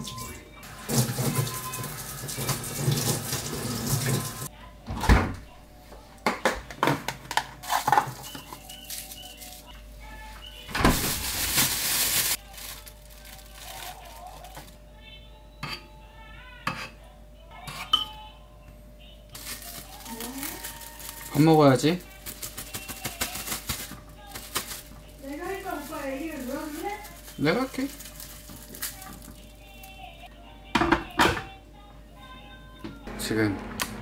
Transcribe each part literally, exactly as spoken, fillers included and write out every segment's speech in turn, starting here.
밥 먹어야지. 내가 할까 오빠 얘기를 물어볼래? 내가 할게. 지금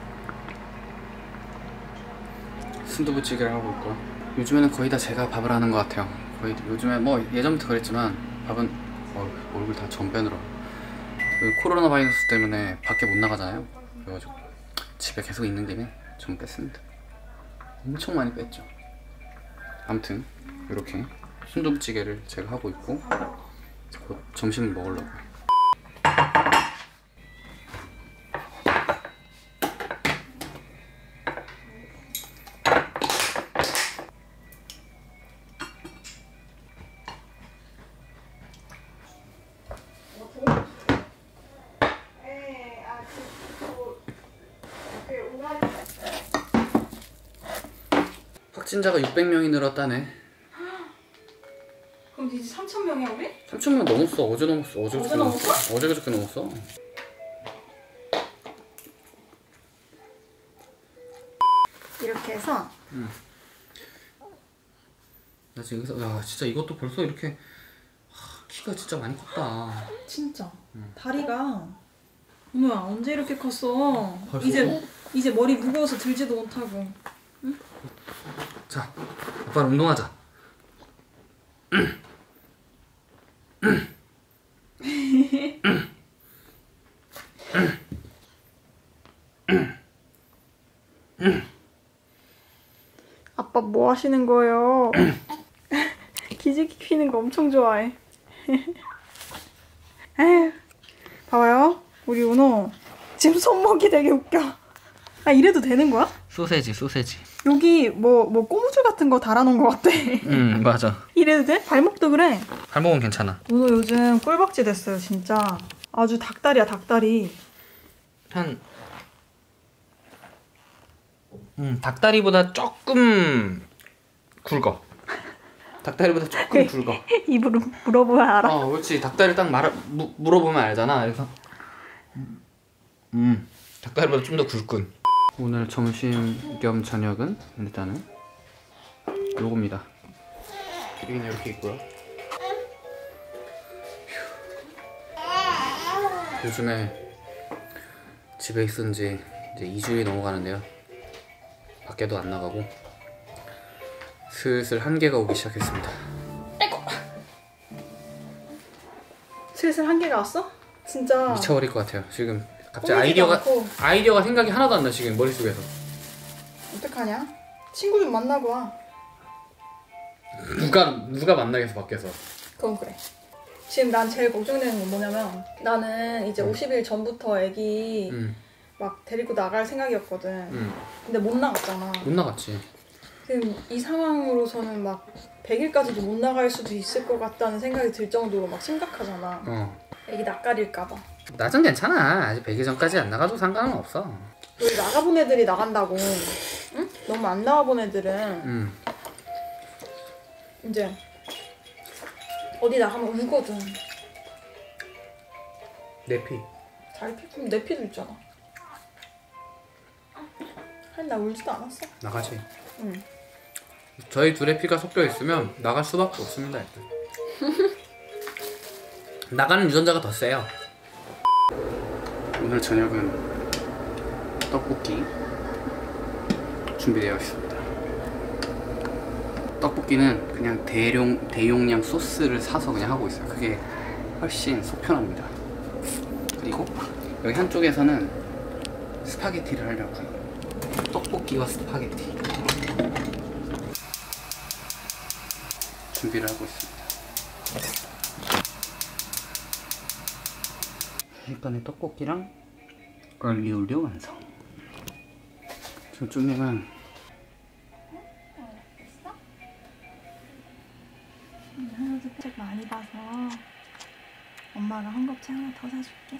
순두부찌개를 하고 있고요. 요즘에는 거의 다 제가 밥을 하는 것 같아요. 거의 요즘에 뭐 예전부터 그랬지만 밥은 어, 얼굴 다 전변으로. 코로나 바이러스 때문에 밖에 못 나가잖아요. 그래가지고 집에 계속 있는 김에 좀 뺐습니다. 엄청 많이 뺐죠. 아무튼 이렇게 순두부찌개를 제가 하고 있고 곧 점심을 먹으려고. 확진자가 육백 명이 늘었다네. 그럼 이제 삼천 명이야 우리? 삼천 명 넘었어. 어제 넘었어. 어제 어제 넘었어? 어제 그저께 넘었어. 이렇게 해서 응. 나 지금 여기서 야 진짜 이것도 벌써 이렇게 하, 키가 진짜 많이 컸다. 진짜 응. 다리가 어머야 언제 이렇게 컸어? 벌써? 이제 이제 머리 무거워서 들지도 못하고. 응? 자, 아빠 운동하자. 아빠 뭐 하시는 거예요? 기지개 피는 거 엄청 좋아해. 에휴, 봐봐요. 우리 은호 지금 손목이 되게 웃겨. 아 이래도 되는 거야? 소세지, 소세지. 여기 뭐 뭐 고무줄 같은 거 달아놓은 거 같아. 응, 맞아. 이래도 돼? 발목도 그래. 발목은 괜찮아. 은호 요즘 꿀벅지 됐어요 진짜. 아주 닭다리야 닭다리. 한 음, 닭다리보다 조금 굵어. 닭다리보다 조금 굵어. 입으로 물어보면 알아? 어, 그렇지. 닭다리 딱 말아, 무, 물어보면 알잖아. 그래서 음, 닭다리보다 좀 더 굵군. 오늘 점심 겸 저녁은 일단은 요겁니다. 여기는 이렇게 있고요. 요즘에 집에 있은 지 이제 이 주일이 넘어가는데요. 밖에도 안 나가고 슬슬 한계가 오기 시작했습니다. 아이고. 슬슬 한계가 왔어? 진짜 미쳐버릴 것 같아요. 지금 갑자기 꾸미지도 아이디어가 않고. 아이디어가 생각이 하나도 안 나. 지금 머릿속에서. 어떡하냐? 친구 좀 만나고 와. 누가 누가 만나겠어 밖에서. 그건 그래. 지금 난 제일 걱정되는 건 뭐냐면 나는 이제 음. 오십 일 전부터 애기 응. 막 데리고 나갈 생각이었거든. 응. 근데 못 나갔잖아. 못 나갔지. 지금 이 상황으로서는 막 백 일까지도 못 나갈 수도 있을 것 같다는 생각이 들 정도로 막 심각하잖아. 어. 애기 낯가릴까봐. 낮은 괜찮아. 아직 백 일 전까지 안 나가도 상관은 없어. 우리 나가본 애들이 나간다고. 응? 너무 안 나가본 애들은 응. 이제 어디 나가면 울거든. 내 피. 자기 피부는 내 피도 있잖아. 아니 나 울지도 않았어. 나가지. 응. 저희 둘의 피가 섞여 있으면 나갈 수밖에 없습니다. 일단. 나가는 유전자가 더 세요. 오늘 저녁은 떡볶이 준비되어 있습니다. 떡볶이는 그냥 대용, 대용량 소스를 사서 그냥 하고 있어요. 그게 훨씬 속 편합니다. 그리고 여기 한쪽에서는 스파게티를 하려고 해요. 떡볶이와 스파게티 준비를 하고 있습니다. 순식간에 떡볶이랑 얼리올리오 완성. 저쪽님은 하나도 책 많이 봐서 엄마가 헝겊지 하나 더 사줄게.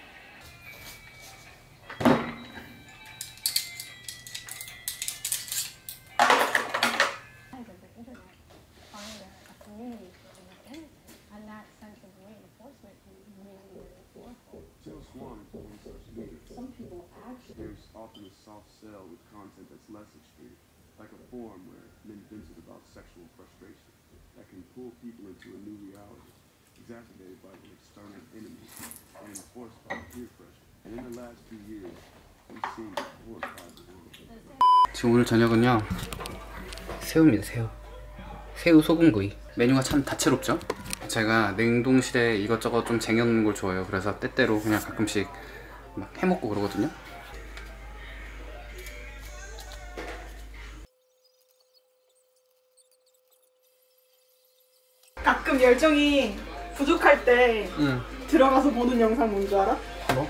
There's often a soft sell with content that's less extreme, like a forum where men vented about sexual frustration that can pull people into a new reality, exacerbated by an external enemy and enforced by peer pressure. And in the last few years, we've seen the horrified world. 지금 오늘 저녁은요 새우입니다. 새우 새우 소금구이. 메뉴가 참 다채롭죠. 제가 냉동실에 이것저것 좀 쟁여놓는 걸 좋아해요. 그래서 때때로 그냥 가끔씩 막 해먹고 그러거든요. 가끔 열정이 부족할 때 응. 들어가서 보는 영상 뭔지 알아? 뭐?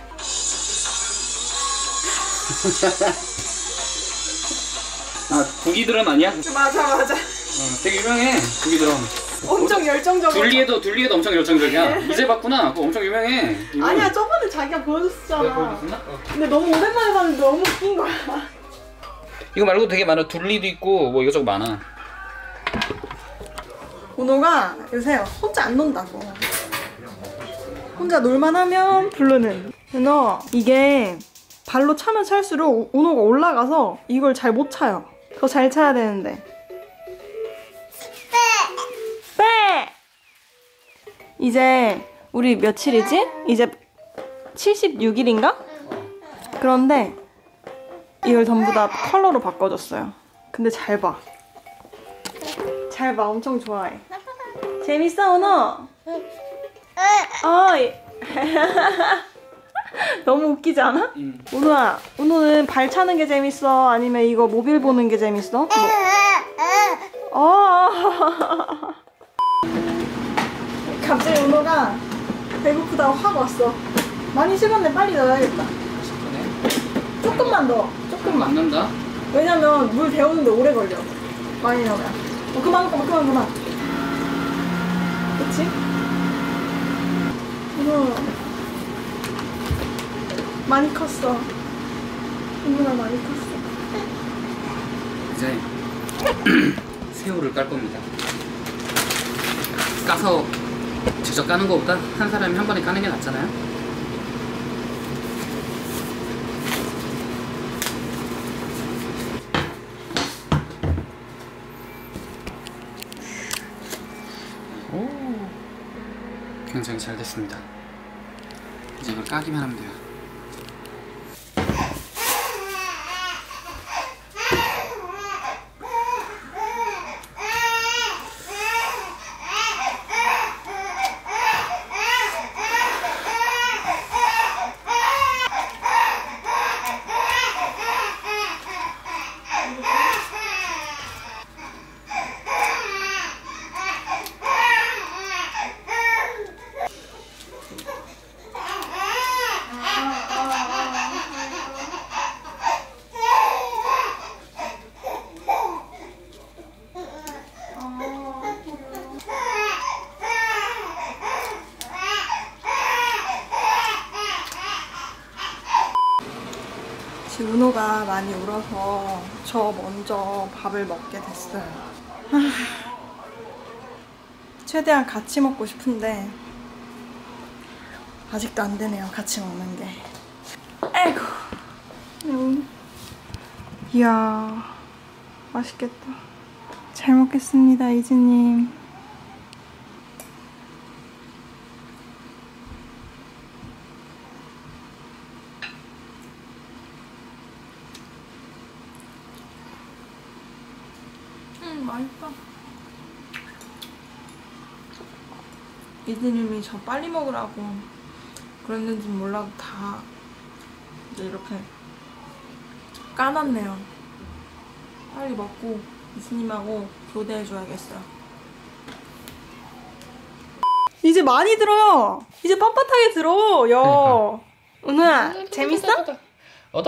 아 고기드럼 아니야? 맞아 맞아. 어, 되게 유명해 고기드럼. 엄청 열정적으로. 둘리에도 둘리에도 엄청 열정적이야. 이제 봤구나. 그거 엄청 유명해. 이거. 아니야 저번에 자기가 보여줬었잖아. 내가 보여줬었나? 어. 근데 너무 오랜만에 봤는데 너무 웃긴 거야. 이거 말고 되게 많아. 둘리도 있고 뭐 이것저것 많아. 은호가 요새 혼자 안 논다고. 혼자 놀만 하면 부르는. 은호 이게 발로 차면 찰수록 은호가 올라가서 이걸 잘 못 차요. 더 잘 차야 되는데. 빼! 이제 우리 며칠이지? 이제 칠십육 일인가? 그런데 이걸 전부 다 컬러로 바꿔줬어요. 근데 잘 봐. 잘 봐. 엄청 좋아해. 재밌어, 은호? 어. 너무 웃기지 않아? 응. 은호야, 은호는 발 차는 게 재밌어? 아니면 이거 모빌 보는 게 재밌어? 뭐. 어. 갑자기 은호가 배고프다고 확 왔어. 많이 식었네. 빨리 넣어야겠다. 조금만 넣어. 조금만. 안 넣는다? 왜냐면 물 데우는데 오래 걸려. 많이 넣으면. 어, 그만 그만 그만 그만. 그치? 은호 많이 컸어. 은호가 많이 컸어. 이제 새우를 깔 겁니다. 까서 직접 까는 거보다 한 사람이 한 번에 까는 게 낫잖아요. 오, 굉장히 잘 됐습니다. 이제 이걸 까기만 하면 돼요. 지금 은호가 많이 울어서 저 먼저 밥을 먹게 됐어요. 하... 최대한 같이 먹고 싶은데 아직도 안 되네요. 같이 먹는 게. 아이고. 음. 이야, 맛있겠다. 잘 먹겠습니다, 이지님. 음, 맛있다. 이지님이 저 빨리 먹으라고 그랬는지 몰라도 다 이제 이렇게 까놨네요. 빨리 먹고 이지님하고 교대해줘야겠어요. 이제 많이 들어요. 이제 빳빳하게 들어. 야, 은우야 재밌어?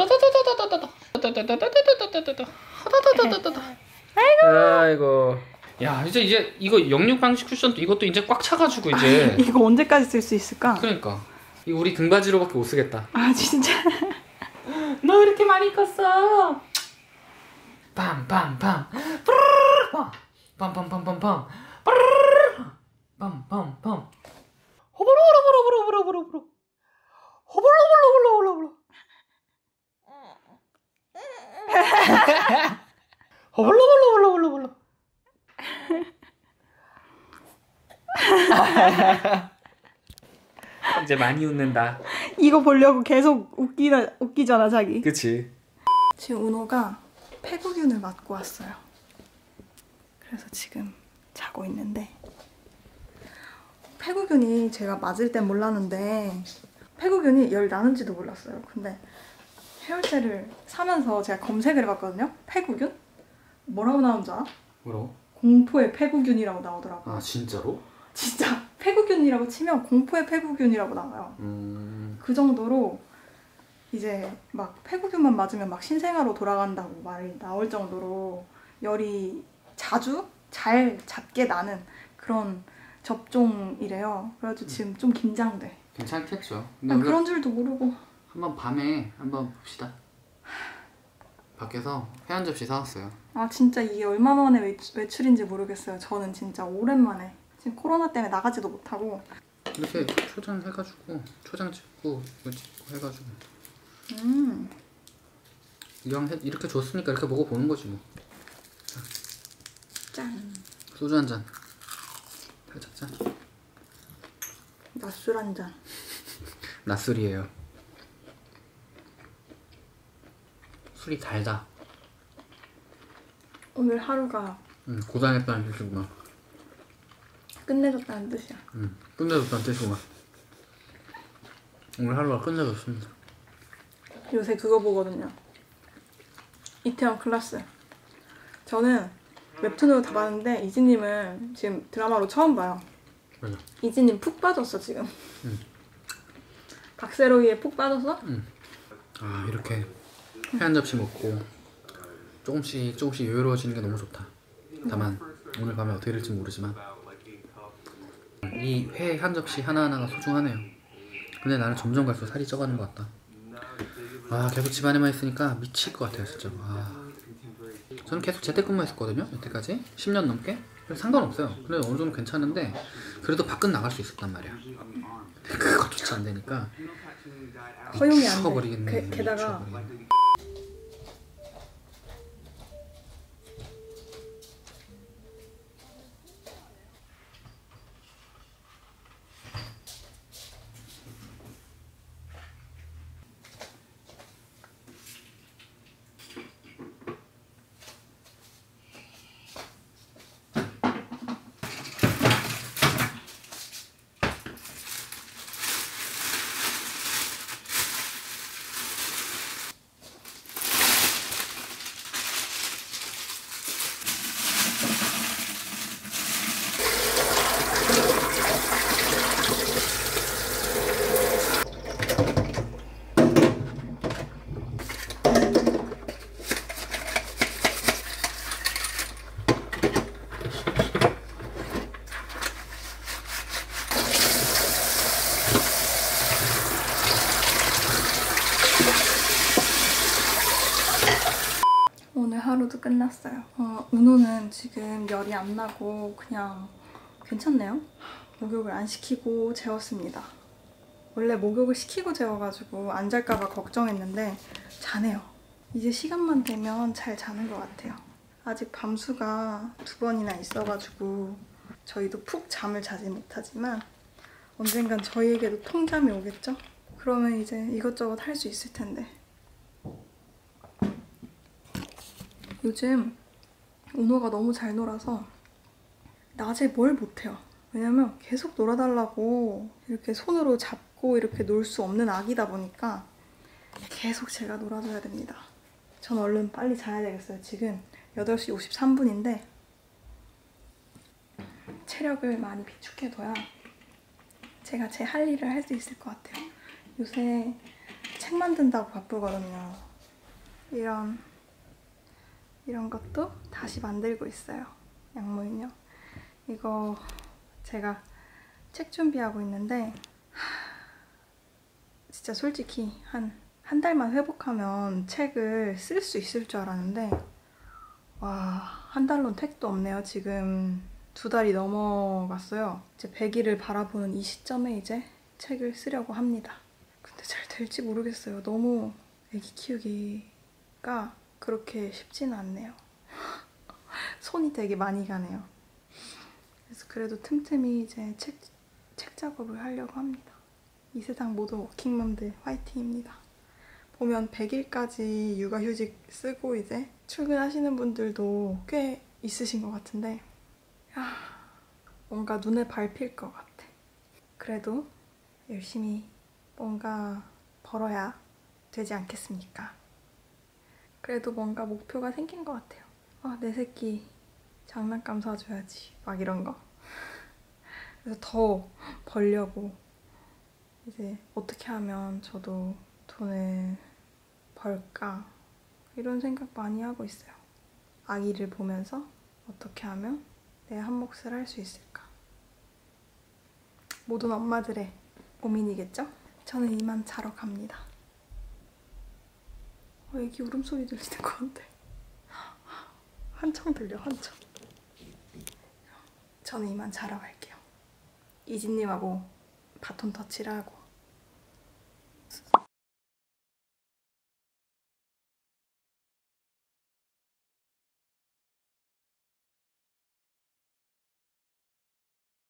아이고. 아이고. 야 이제 이제 이거 영육 방식 쿠션도 이것도 이제 꽉 차가지고 이제. 이거 언제까지 쓸 수 있을까? 그러니까 이거 우리 등받이로밖에 못 쓰겠다. 아 진짜. 너 이렇게 많이 컸어. 빰빰빰 빰빰빰빰빰 빰빰빰 호불호불호불호불호불호 호불호불호불호불호 호불호불호불호불호 이제 많이 웃는다. 이거 보려고 계속 웃기다, 웃기잖아 자기. 그치. 지금 은호가 폐구균을 맞고 왔어요. 그래서 지금 자고 있는데, 폐구균이 제가 맞을 땐 몰랐는데 폐구균이 열 나는지도 몰랐어요. 근데 해열제를 사면서 제가 검색을 해봤거든요. 폐구균? 뭐라고 나온 줄 알아? 뭐라고? 공포의 폐구균이라고 나오더라고요. 아 진짜로? 진짜 폐구균이라고 치면 공포의 폐구균이라고 나와요. 음... 그 정도로 이제 막 폐구균만 맞으면 막 신생아로 돌아간다고 말이 나올 정도로 열이 자주 잘 잦게 나는 그런 접종이래요. 그래가지고 지금 좀 긴장돼. 괜찮겠죠. 근데 난 그런 줄도 모르고. 한번 밤에 한번 봅시다. 밖에서 회한 접시 사왔어요. 아 진짜 이게 얼마 만에 외출, 외출인지 모르겠어요. 저는 진짜 오랜만에. 지금 코로나 때문에 나가지도 못하고. 이렇게 초장 해가지고 초장 찍고 이거 찍고 해가지고 음. 이왕 해, 이렇게 줬으니까 이렇게 먹어보는 거지 뭐. 자. 짠. 소주 한 잔. 살짝 짠. 낮술 한 잔. 낮술이에요. 술이 달다. 오늘 하루가 응, 고단했다는 뜻이구만. 끝내줬다는 뜻이야. 응, 끝내줬다는 뜻이구만. 오늘 하루가 끝내줬습니다. 요새 그거 보거든요. 이태원 클라스. 저는 웹툰으로 다 봤는데 이지님은 지금 드라마로 처음 봐요. 맞아. 이지님 푹 빠졌어 지금. 응. 박세로이에 푹 빠졌어? 응. 아 이렇게 회 한 접시 먹고 조금씩 조금씩 여유로워지는 게 너무 좋다. 다만 오늘 밤에 어떻게 될지 모르지만 이 회 한 접시 하나하나가 소중하네요. 근데 나는 점점 갈수록 살이 쪄가는 것 같다. 아 계속 집안에만 있으니까 미칠 것 같아요 진짜. 아. 저는 계속 재택근무했었거든요 여태까지 십 년 넘게. 그래서 상관없어요. 그래 어느 정도 괜찮은데 그래도 밖은 나갈 수 있었단 말이야. 그거조차 안 되니까 허용이 안 미쳐버리겠네. 돼. 게, 게다가 미쳐버리겠네. 오늘 하루도 끝났어요. 어, 은호는 지금 열이 안 나고 그냥 괜찮네요. 목욕을 안 시키고 재웠습니다. 원래 목욕을 시키고 재워가지고 안 잘까봐 걱정했는데 자네요. 이제 시간만 되면 잘 자는 것 같아요. 아직 밤수가 두 번이나 있어가지고 저희도 푹 잠을 자지 못하지만 언젠간 저희에게도 통잠이 오겠죠? 그러면 이제 이것저것 할 수 있을 텐데. 요즘 은호가 너무 잘 놀아서 낮에 뭘 못해요. 왜냐면 계속 놀아달라고 이렇게 손으로 잡고 이렇게 놀 수 없는 아기다 보니까 계속 제가 놀아줘야 됩니다. 전 얼른 빨리 자야 되겠어요. 지금 여덟 시 오십삼 분인데 체력을 많이 비축해둬야 제가 제 할 일을 할 수 있을 것 같아요. 요새 책 만든다고 바쁘거든요. 이런 이런 것도 다시 만들고 있어요. 양모인형. 이거 제가 책 준비하고 있는데 진짜 솔직히 한 한 달만 회복하면 책을 쓸 수 있을 줄 알았는데 와, 한 달로는 택도 없네요. 지금 두 달이 넘어갔어요. 이제 백 일을 바라보는 이 시점에 이제 책을 쓰려고 합니다. 근데 잘 될지 모르겠어요. 너무 애기 키우기가 그렇게 쉽지는 않네요. 손이 되게 많이 가네요. 그래서 그래도 틈틈이 이제 책, 책 작업을 하려고 합니다. 이 세상 모든 워킹맘들 화이팅입니다. 보면 백 일까지 육아휴직 쓰고 이제 출근하시는 분들도 꽤 있으신 것 같은데 야, 뭔가 눈에 밟힐 것 같아. 그래도 열심히 뭔가 벌어야 되지 않겠습니까? 그래도 뭔가 목표가 생긴 것 같아요. 아, 내 새끼 장난감 사줘야지 막 이런 거. 그래서 더 벌려고 이제 어떻게 하면 저도 돈을 벌까 이런 생각 많이 하고 있어요. 아기를 보면서 어떻게 하면 내 한 몫을 할 수 있을까. 모든 엄마들의 고민이겠죠? 저는 이만 자러 갑니다. 어, 애기 울음소리 들리는 것 같아. 한청 들려, 한청. 저는 이만 자러 갈게요. 이진님하고 바톤 터치를 하고